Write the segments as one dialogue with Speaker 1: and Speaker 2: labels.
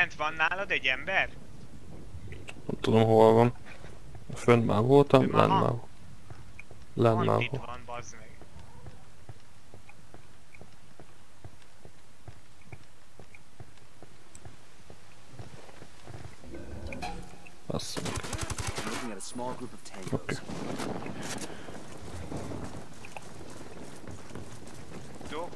Speaker 1: Fent van nálad egy ember?
Speaker 2: Nem tudom hol van. Fönt már voltam, lenn már. Lenn
Speaker 1: Pont
Speaker 2: már
Speaker 1: itt
Speaker 2: volt.
Speaker 1: van, bazd meg.
Speaker 2: Azt mondjuk.
Speaker 3: I'm looking at a small group of tangos.
Speaker 2: Oké.
Speaker 1: Jó.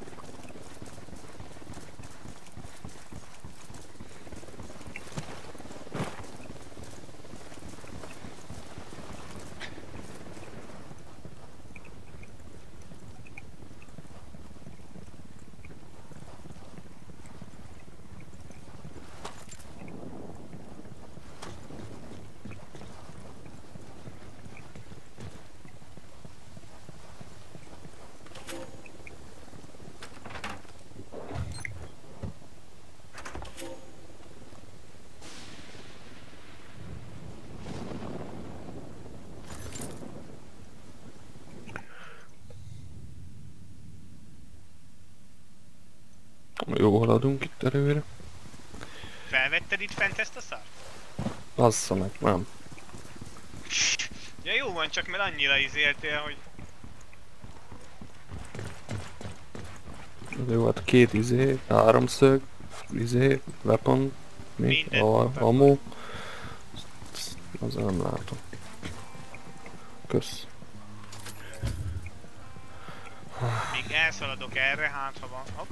Speaker 2: Jó haladunk itt előre.
Speaker 1: Felvetted itt fent ezt a szart?
Speaker 2: Bassza meg, nem.
Speaker 1: Ja jó van, csak mert annyira izéltél, hogy...
Speaker 2: Jó, hát két háromszög, weapon, mi?
Speaker 1: Minden
Speaker 2: Ammo. Azért nem látom. Kösz.
Speaker 1: Még elszaladok erre, hát ha van. Hopp.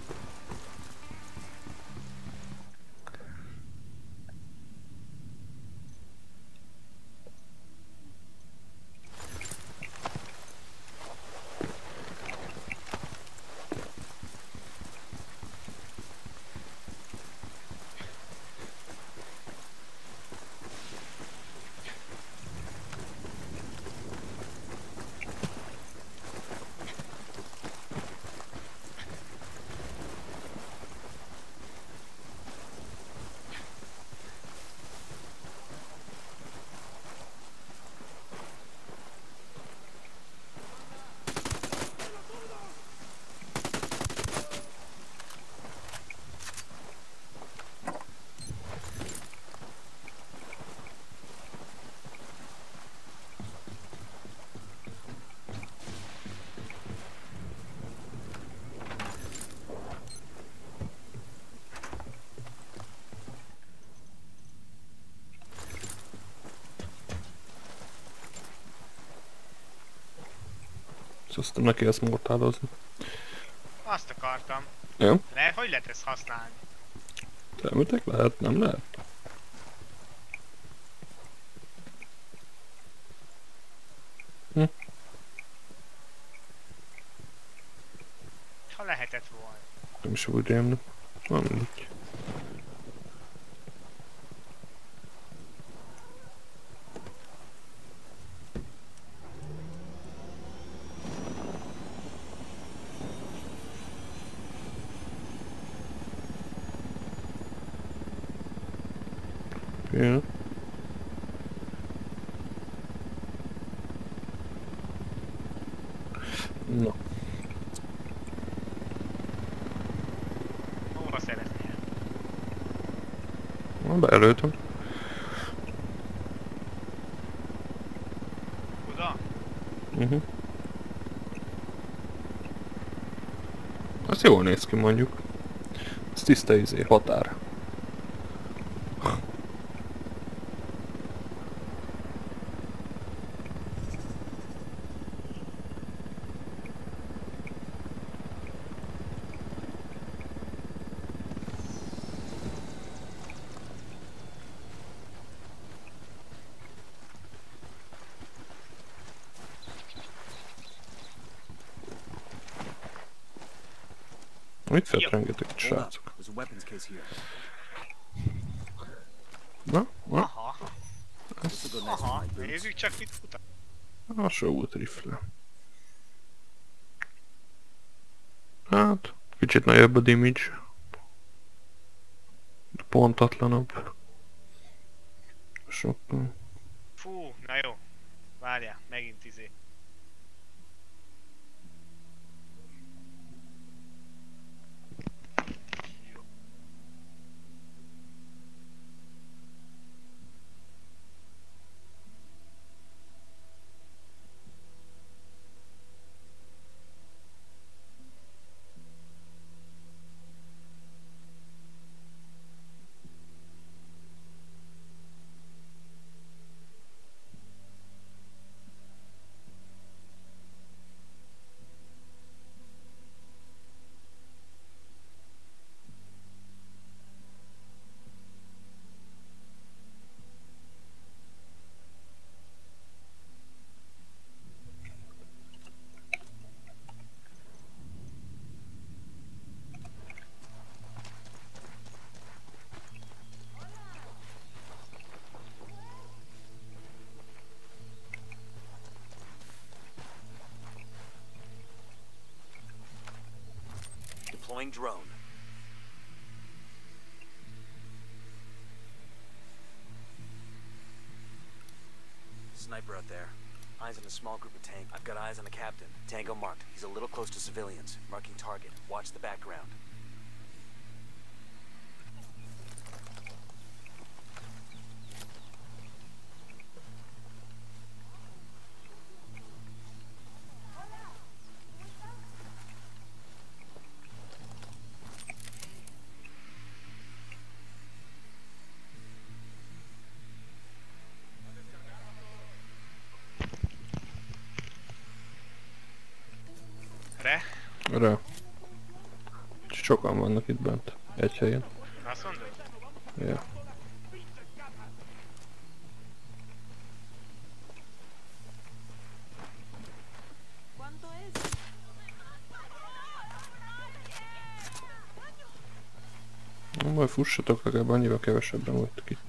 Speaker 2: Aztán neki ezt mortálozni.
Speaker 1: Azt akartam.
Speaker 2: Jó?
Speaker 1: Hogy lehet ezt használni?
Speaker 2: Termőtek lehet, nem lehet?
Speaker 1: Ha lehetett volna.
Speaker 2: Nem is úgy rémlik. Van mindegy. Jó. Na.
Speaker 1: Hova szeretnél?
Speaker 2: Beelőttem.
Speaker 1: Oda?
Speaker 2: Az jól néz ki mondjuk. Ez tiszta határ. Mit feltrengetek, srácok?
Speaker 3: There's a weapons case here.
Speaker 2: Na? Na?
Speaker 1: Aha.
Speaker 3: This will go nice for
Speaker 1: Aha.
Speaker 3: my boots.
Speaker 1: Nézzük csak mit futat.
Speaker 2: A Shout rifle. Hát, kicsit nagyobb a damage. Pontatlanabb. Sokkal.
Speaker 1: Fú, na jó. Várjál, megint izé.
Speaker 3: Deploying drone. Sniper out there. Eyes on a small group of tank. I've got eyes on the captain. Tango marked. He's a little close to civilians. Marking target. Watch the background.
Speaker 2: Rá. Sokan vannak itt bent. Egy helyen.
Speaker 1: Azt mondod?
Speaker 2: Ja. Majd fussatok, legalább annyira kevesebben voltak itt.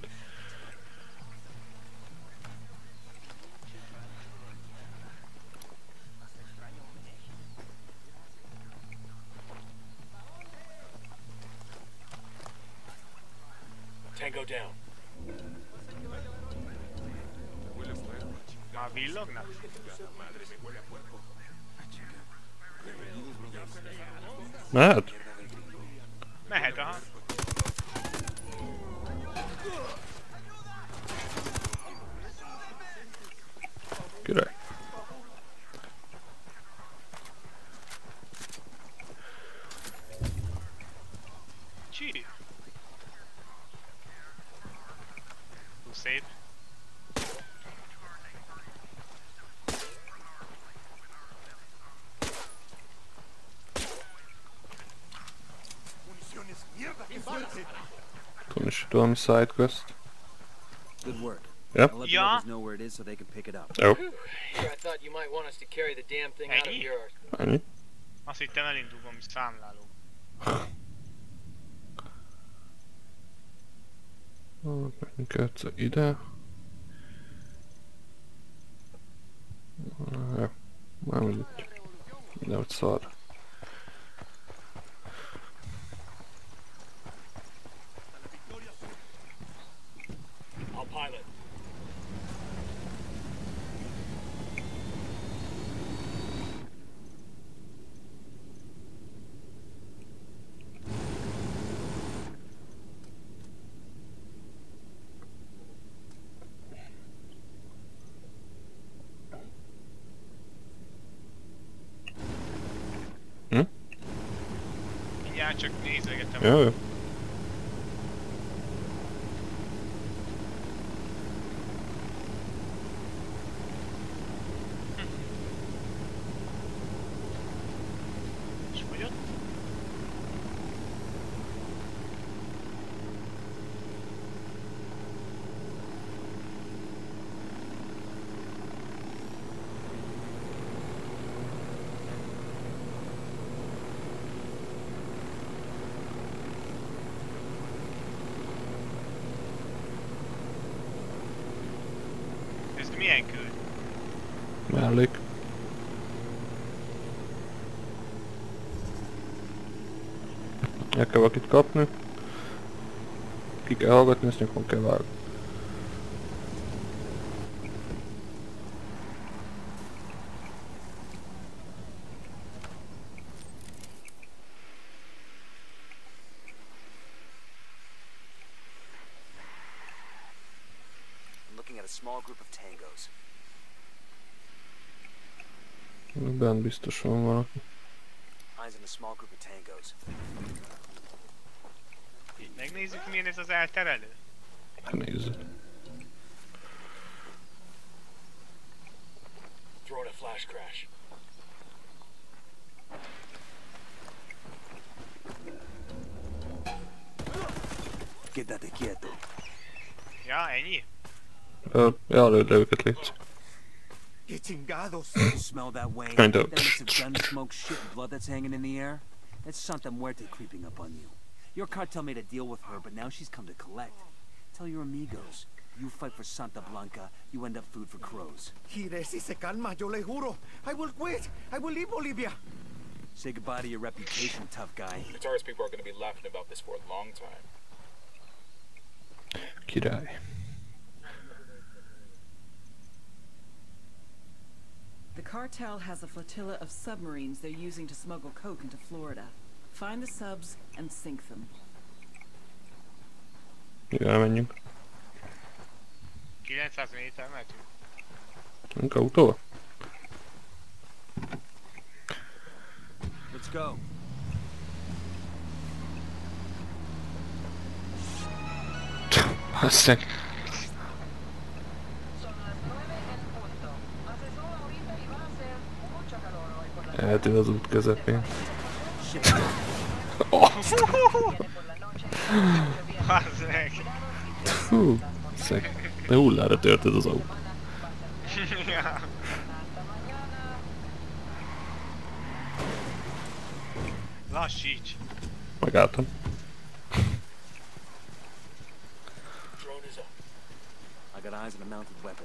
Speaker 3: Tango down.
Speaker 1: Már villognak?
Speaker 2: Mehet?
Speaker 1: Mehet, aha.
Speaker 2: Király.
Speaker 1: Csí. Túl szép.
Speaker 2: Toen is het valami sidequest.
Speaker 3: Good work.
Speaker 2: Yep.
Speaker 3: I'll let the
Speaker 1: Yeah.
Speaker 3: others know where it is so they can pick it up.
Speaker 2: Jó.
Speaker 4: Here, I thought you might want us to carry the damn thing out of
Speaker 1: Ennyi?
Speaker 4: yours.
Speaker 2: Ennyi.
Speaker 1: Azt hittem elindul valami számláló.
Speaker 2: Menjünk egyszer ide. Jó. Már mindegy. Mindenhogy szar.
Speaker 4: I'll pilot.
Speaker 1: Mindjárt csak nézegetem.
Speaker 2: Jó, jó.
Speaker 1: És fogyott? Ez milyen küld?
Speaker 2: Mellék. El kell valakit kapni. Ki kell hallgatni, ezt nyakon kell vágni.
Speaker 3: I'm looking at a small group of tangos.
Speaker 2: Bent biztos van valaki.
Speaker 3: Eyes on a small group of tangos.
Speaker 1: Így megnézzük, milyen ez az elterelő.
Speaker 2: Nézzük.
Speaker 4: Throwing a flash crash.
Speaker 3: Quédate quieto.
Speaker 1: Ja, ennyi?
Speaker 2: Ja, lőd le őket, légy.
Speaker 5: ¡Qué chingados!
Speaker 3: You smell that way?
Speaker 2: Kind of.
Speaker 3: That mix of gun smoke, shit, and blood that's hanging in the air? That's Santa Muerte creeping up on you. Your cartel made a deal with her, but now she's come to collect. Tell your amigos. You fight for Santa Blanca, you end up food for crows.
Speaker 5: Gire, si se calma, yo le juro. I will quit. I will leave Bolivia.
Speaker 3: Say goodbye to your reputation, tough guy.
Speaker 6: Guitarist people are going to be laughing about this for a long time.
Speaker 2: Király.
Speaker 7: The cartel has a flotilla of submarines they're using to smuggle coke into Florida. Find the subs and sink them.
Speaker 2: Igen, menjünk.
Speaker 1: 900 méter mentünk.
Speaker 2: Menjünk autóval?
Speaker 3: Let's go.
Speaker 2: Basszeg. Eltűn az út közepén.
Speaker 1: Bazzeg.
Speaker 2: Fú, szeg. De hullára tört ez az autó.
Speaker 1: Ja. Lassíts.
Speaker 2: Megálltam.
Speaker 4: Drone is up.
Speaker 3: I got eyes on a mounted weapon.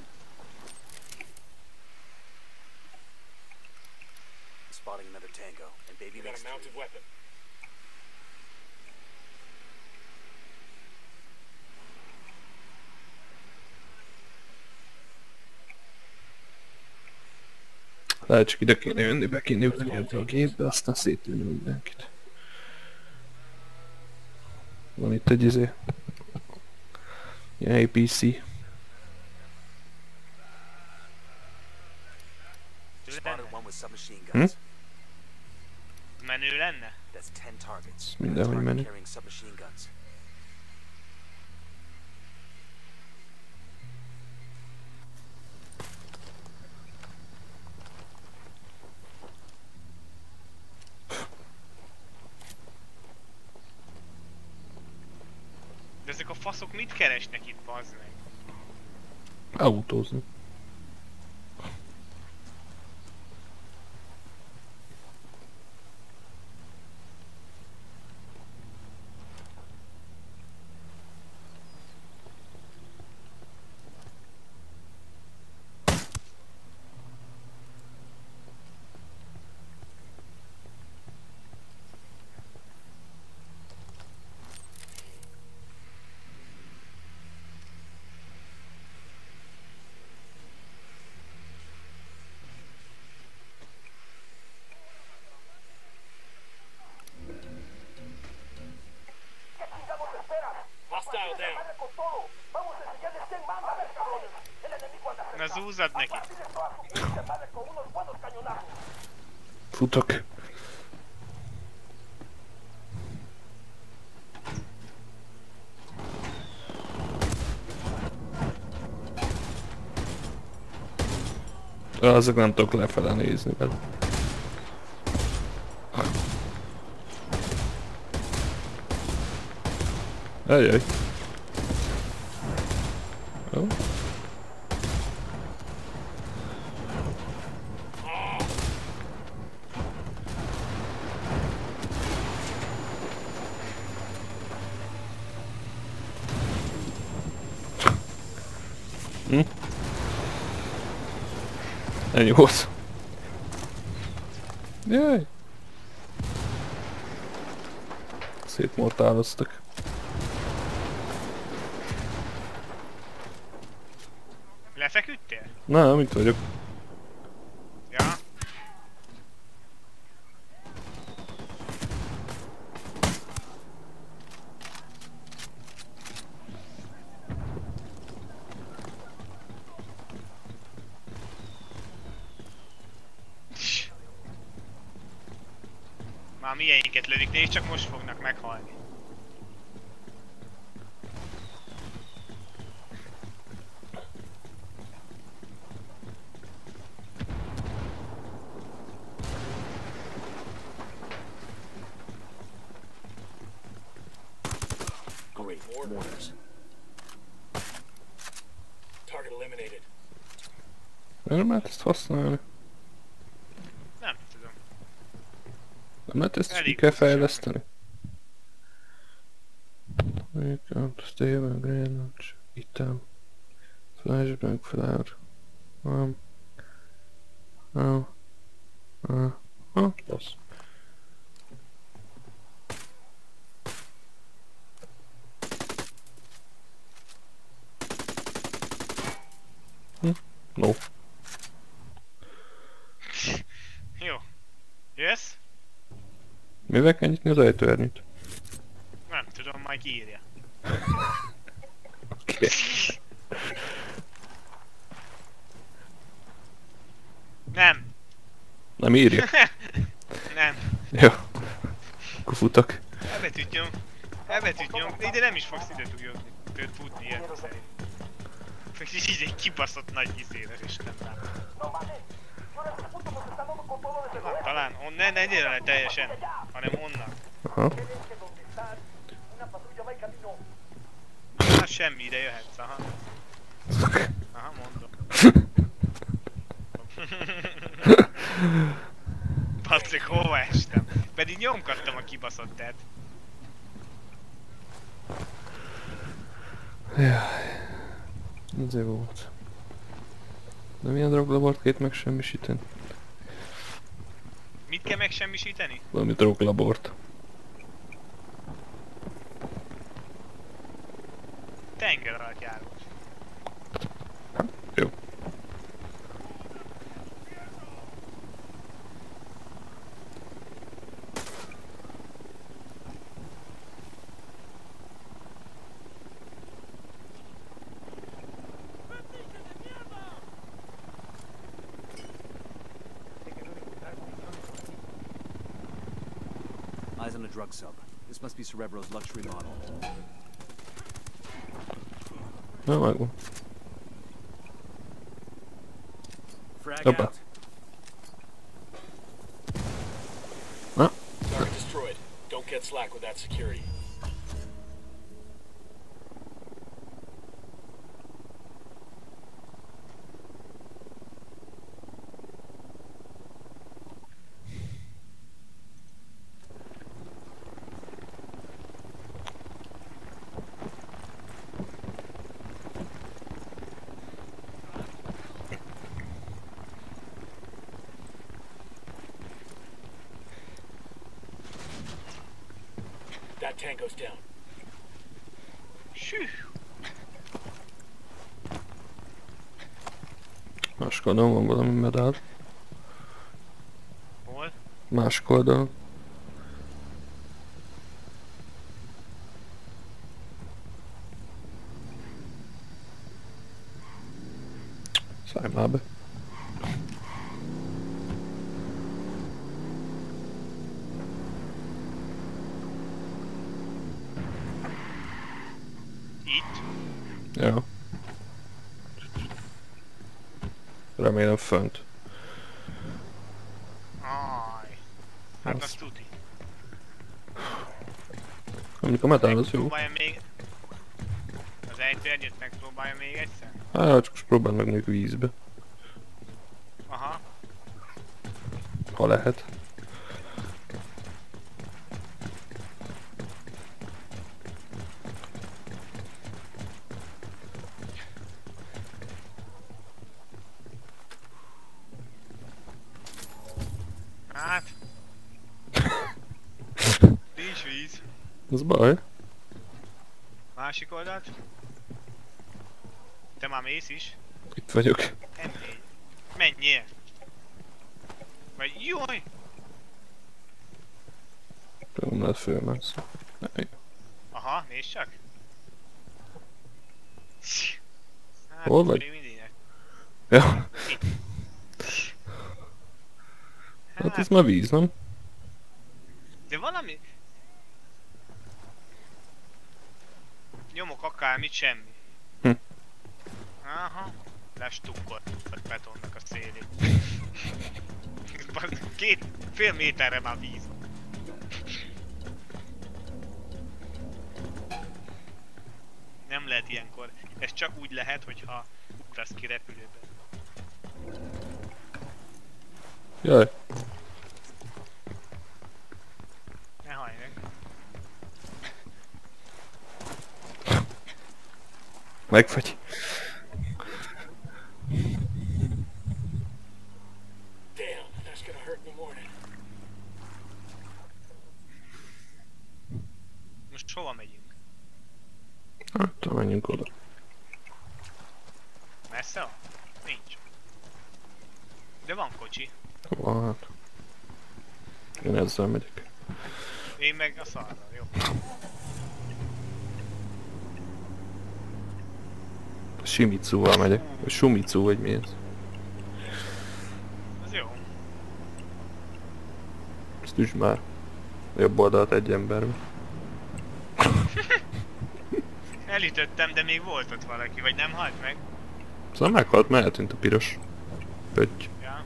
Speaker 3: Spotting another tango, and baby
Speaker 4: We got
Speaker 3: makes
Speaker 4: a mounted weapon.
Speaker 2: Lehet csak ide kéne jönni, be kéne ülni ebbe a gépbe, aztán szétülni mindenkit. Van itt egy izé. Ilyen APC.
Speaker 3: Spotted one with submachine guns.
Speaker 1: Menő lenne?
Speaker 3: That's 10 targets.
Speaker 2: Mindenhogy
Speaker 3: Target
Speaker 2: menő.
Speaker 3: carrying submachine guns.
Speaker 1: De ezek a faszok mit keresnek itt, bazd meg?
Speaker 2: Autózni.
Speaker 4: Hostile down.
Speaker 1: Na zúzzad neki.
Speaker 2: Futok. Azok nem tudok lefele nézni vele. Ajaj. Jó. Ennyi volt. Jaj. Szétmortáloztak.
Speaker 1: Lefeküdtél?
Speaker 2: Nem, itt vagyok.
Speaker 1: Ja. Már milyenyiket lövik, de és csak most fognak meghalni.
Speaker 3: Great. Mortars.
Speaker 4: Target eliminated.
Speaker 2: Nem lehet ezt használni.
Speaker 1: Nem tudom.
Speaker 2: Nem lehet ezt ki
Speaker 1: Elég
Speaker 2: kell
Speaker 1: hosszasan.
Speaker 2: fejleszteni. Stable, grenade, item, flashbang, flare. Bassz. No.
Speaker 1: Jó. Jössz?
Speaker 2: Mivel kell nyitni az ajtóernyőt?
Speaker 1: Nem tudom, majd kiírja.
Speaker 2: Oké.
Speaker 1: Nem.
Speaker 2: Nem írja?
Speaker 1: Nem.
Speaker 2: Jó. Akkor futok.
Speaker 1: Elbetűt nyom. Elbetűt nyom. De ide nem is fogsz ide tudni tőt futni ilyen szerint. Így egy kibaszott nagy izére is nem rá. Na, talán ne gyere le teljesen, hanem onnan.
Speaker 2: Aha.
Speaker 1: Na semmi, ide jöhetsz, aha. Aha, mondom. Basszik, hova estem? Pedig nyomkattam a kibaszottet.
Speaker 2: Jaj. Ezért volt. De milyen droglabort két megsemmisíteni?
Speaker 1: Mit kell megsemmisíteni?
Speaker 2: Valami droglabort.
Speaker 1: Tenger alatt járunk.
Speaker 2: Jó.
Speaker 3: Eyes on a drug sub. This must be Cerebro's luxury model.
Speaker 2: Na, megvan.
Speaker 3: Frag
Speaker 2: Hoppa.
Speaker 3: out.
Speaker 2: Na,
Speaker 4: Target destroyed. Don't get slack with that security. That tango's down.
Speaker 1: Sű.
Speaker 2: másik oldalon van valami medál.
Speaker 1: Hol?
Speaker 2: Másik oldalon. Szállj már be.
Speaker 1: Itt?
Speaker 2: Ja. Remélem fönt.
Speaker 1: Aj. Hát
Speaker 2: Az.
Speaker 1: azt tuti.
Speaker 2: Mondjuk a medál az jó.
Speaker 1: Megpróbálja még... Az ejtőernyőt megpróbálja még egyszer?
Speaker 2: Hát csak most próbáld meg mondjuk vízbe.
Speaker 1: Aha.
Speaker 2: Ha lehet.
Speaker 1: Hát... Nincs víz.
Speaker 2: Az baj.
Speaker 1: Másik oldalt. Te már mész is?
Speaker 2: Itt vagyok.
Speaker 1: M4. Menjél! Vagy jaj!
Speaker 2: Nem lehet fölmászni.
Speaker 1: Aha, nézd csak! Hát,
Speaker 2: Hol vagy?
Speaker 1: még mindig ne.
Speaker 2: Ja. Hát ez már víz, nem?
Speaker 1: De valami... Nyomok akármit, semmi.
Speaker 2: Hm.
Speaker 1: Aha. Lestukkolt a betonnak a szélét. Fél méterre már víz. Nem lehet ilyenkor. Ez csak úgy lehet, hogyha ugrasz ki repülőbe.
Speaker 2: Jaj.
Speaker 1: Ne hajj meg.
Speaker 2: Megfagy.
Speaker 4: Damn, that's gonna hurt in the morning.
Speaker 1: Most hova megyünk?
Speaker 2: Hát, menjünk oda.
Speaker 1: Messze van? Nincs. De van kocsi.
Speaker 2: Van hát. Én ezzel megyek.
Speaker 1: Én meg a szarra, jó.
Speaker 2: Shimizu-val megyek. Vagy Shumitsu, vagy mi ez?
Speaker 1: Az jó.
Speaker 2: Ezt üsd már. Jobb oldalt egy emberbe.
Speaker 1: Elütöttem, de még volt ott valaki, vagy nem halt meg?
Speaker 2: Szóval meghalt, mert eltűnt a piros pötty.
Speaker 1: Ja.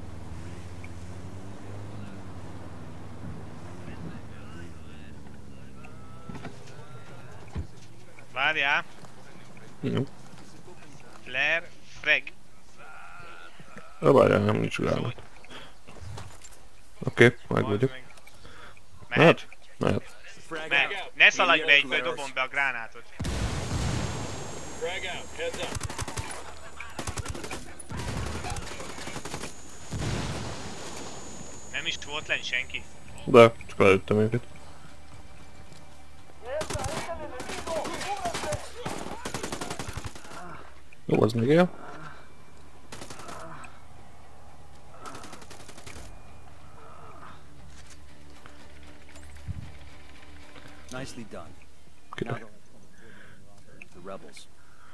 Speaker 1: Várjál.
Speaker 2: Jó.
Speaker 1: Flare, frag.
Speaker 2: Várjál, nem nincs gránád. Oké, meg vagyok.
Speaker 1: Mehet?
Speaker 2: Mehet.
Speaker 1: Mehet. Ne szaladj be egyből, dobom be a gránátot.
Speaker 4: Frag out. Heads up.
Speaker 1: Nem is volt lenn senki.
Speaker 2: De, csak előttem őket. Jó, az még él.
Speaker 3: Nicely done.
Speaker 2: Király.
Speaker 3: The rebels.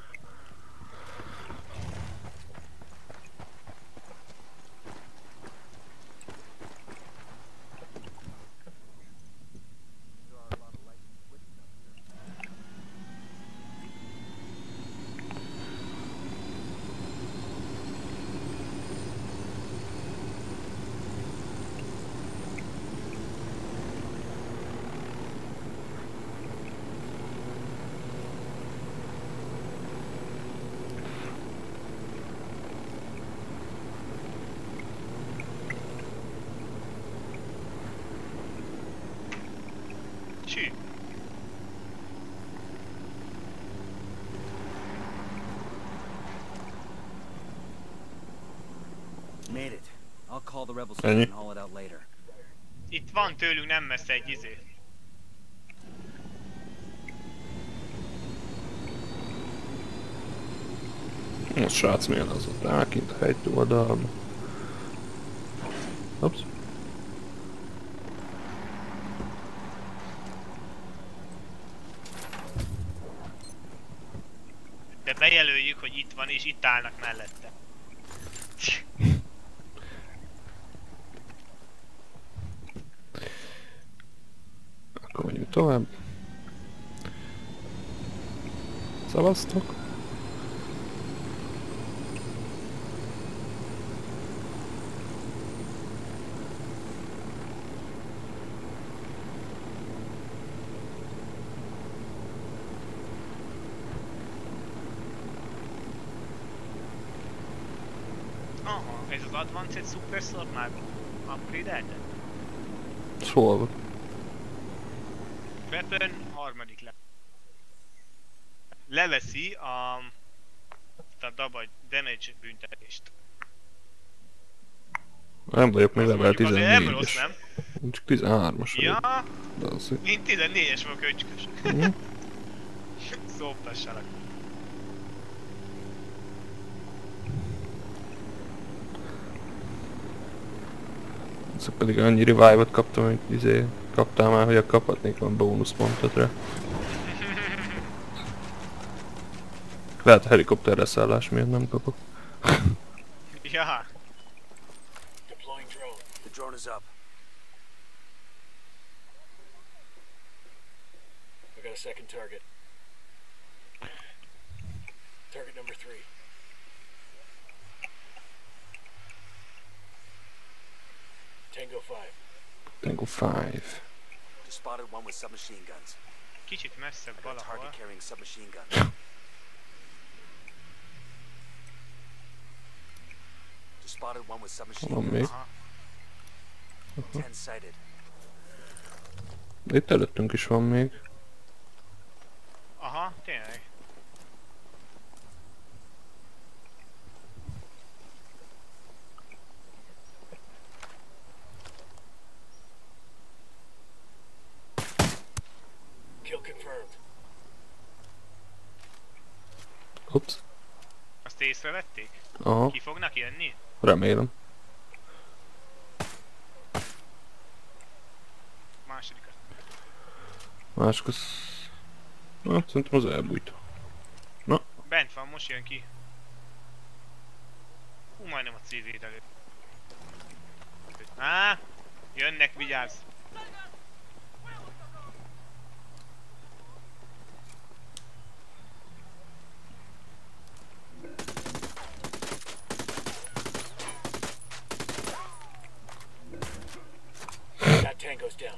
Speaker 1: Csű.
Speaker 3: Made it. I'll call the rebels
Speaker 2: Ennyi.
Speaker 3: and haul it out later.
Speaker 1: Itt van tőlünk nem messze egy izé.
Speaker 2: Most srác milyen az ott rákint a hegy oldalban. Ups.
Speaker 1: De bejelöljük, hogy itt van és itt állnak mellette.
Speaker 2: Akkor menjünk tovább. Szavaztok.
Speaker 1: Aha, ez az Advanced Suppressor már upgrade-elted?
Speaker 2: Ez hol van?
Speaker 1: Weapon, harmadik le. Leveszi a damage büntetést.
Speaker 2: Nem vagyok még level
Speaker 1: Mondjuk azért nem rossz,
Speaker 2: 14-es.
Speaker 1: nem?
Speaker 2: Csak 13-as vagyok.
Speaker 1: Ja,
Speaker 2: De az,
Speaker 1: mint 14-es vagyok, öcskös.
Speaker 2: Mhm.
Speaker 1: Szoptassalak.
Speaker 2: Szóval pedig annyi revive-ot kaptam, hogy izé kaptál már, hogy kaphatnék van bónuszpontot rá. Lehet a helikopterre szállás miatt nem kapok.
Speaker 1: Ja,
Speaker 4: Deploying drone.
Speaker 3: The drone is up.
Speaker 4: We got a second target. Target number 3. Tango 5.
Speaker 2: Tango 5.
Speaker 3: Just spotted one with submachine guns.
Speaker 1: kicsit messzebb
Speaker 3: I got a
Speaker 1: valahol.
Speaker 3: target carrying submachine guns. Just spotted one with submachine
Speaker 2: Van még.
Speaker 3: guns.
Speaker 1: Aha.
Speaker 3: 10 sighted.
Speaker 2: De itt előttünk is van még.
Speaker 1: Aha, tényleg.
Speaker 4: Kill confirmed.
Speaker 2: Ups.
Speaker 1: Azt Azt észrevették?
Speaker 2: Aha,
Speaker 1: Ki fognak jönni?
Speaker 2: remélem.
Speaker 1: Másodikat.
Speaker 2: Másik az... Hát szerintem az elbújt. Na,
Speaker 1: Bent van, most jön ki. Hú, majdnem a CV-t előtt. Á! Jönnek, vigyázz!
Speaker 4: That Tango's down.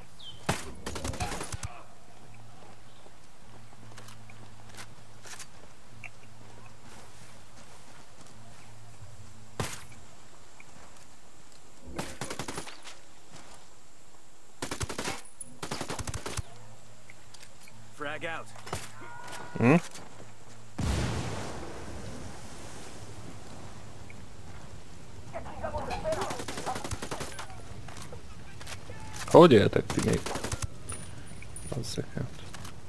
Speaker 3: Frag out.
Speaker 2: hm? Hogy éltek ti még? Azzak hát.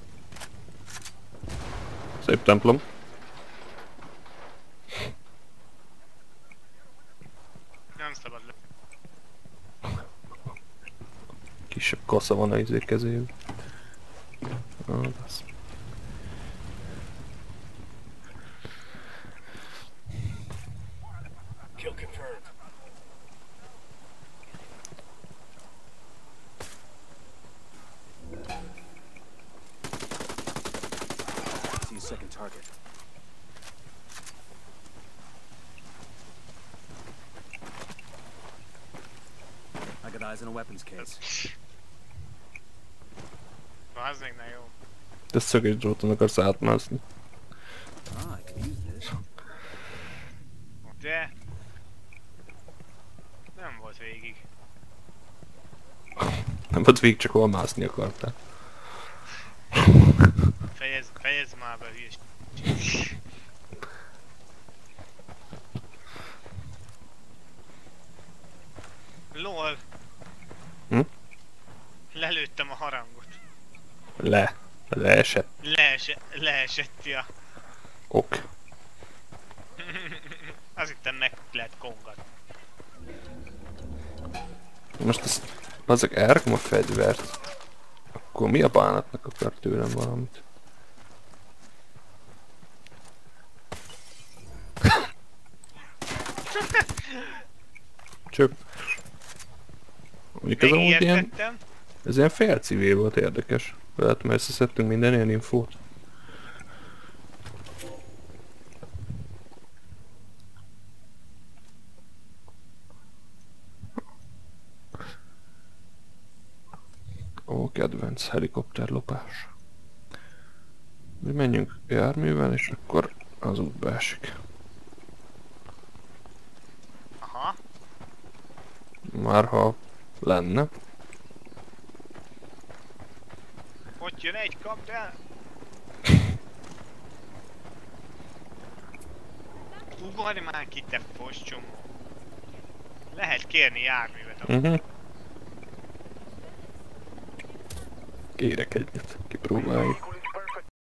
Speaker 2: Szép templom.
Speaker 1: Nem szabad le.
Speaker 2: Kisebb kasza van a izé kezében. Az.
Speaker 4: Kill confirmed.
Speaker 3: See second target. I got eyes on a weapons case.
Speaker 1: Bazd meg, na jó.
Speaker 2: Te szöges dróton akarsz átmászni.
Speaker 3: Ah, I can use this.
Speaker 1: De... Nem volt végig.
Speaker 2: Nem volt végig, csak hol mászni akartál.
Speaker 1: Fejezd már be, hülyes. LOL!
Speaker 2: Hm?
Speaker 1: Lelőttem a harangot.
Speaker 2: Leesett.
Speaker 1: Leesett, ja.
Speaker 2: Ok.
Speaker 1: Azt hittem meg lehet kongat.
Speaker 2: Most ezt... Azok elrakom a fegyvert. Akkor mi a bánatnak akar tőlem valamit? Csöp. Mondjuk ez amúgy ilyen...
Speaker 1: Megijedtettem.
Speaker 2: Ez ilyen fél civil volt, érdekes. Lehet, mert összeszedtünk minden ilyen infót. Ó, kedvenc helikopterlopás. Mi menjünk járművel, és akkor az útba esik.
Speaker 1: Aha.
Speaker 2: Már ha lenne.
Speaker 1: Ott jön egy, kapd el! Ugorj már ki, te poscsom! Lehet kérni járművet.
Speaker 2: Kérek egyet, kipróbáljuk.